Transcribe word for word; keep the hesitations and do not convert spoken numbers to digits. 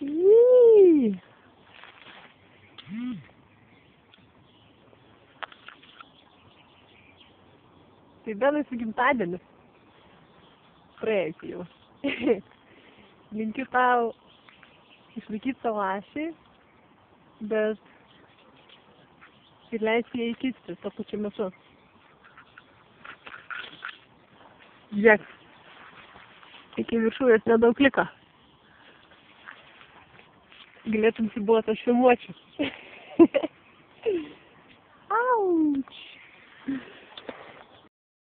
Jį. Tai Benai su gimtadieniu. Praėjusį jau. Linkiu tau išlaikyti savo ašį, bet ir leisti ją įkisti to pačiu metu. Žiūrėk, iki viršūnės nedaug liko. Galėtum sibuot aš filmuočiau. Auč!